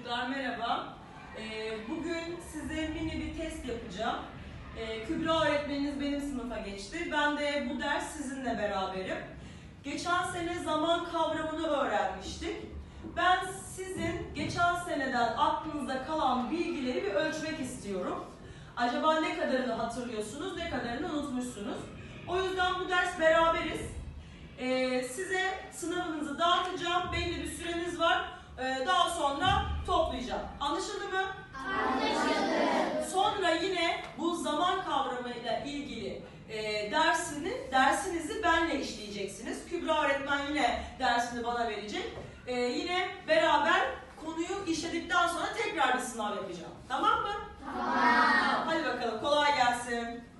Çocuklar merhaba. Bugün size mini bir test yapacağım. Kübra öğretmeniniz benim sınıfa geçti. Ben de bu ders sizinle beraberim. Geçen sene zaman kavramını öğrenmiştik. Ben sizin geçen seneden aklınızda kalan bilgileri bir ölçmek istiyorum. Acaba ne kadarını hatırlıyorsunuz, ne kadarını unutmuşsunuz? O yüzden bu ders beraberiz. Size sınavınızı dağıtacağım. Belli bir süreniz var. Daha sonra toplayacağım. Anlaşıldı mı? Anlaşıldı. Sonra yine bu zaman kavramıyla ilgili dersinizi benle işleyeceksiniz. Kübra öğretmen yine dersini bana verecek. Yine beraber konuyu işledikten sonra tekrar bir sınav yapacağım. Tamam mı? Tamam. Hadi bakalım, kolay gelsin.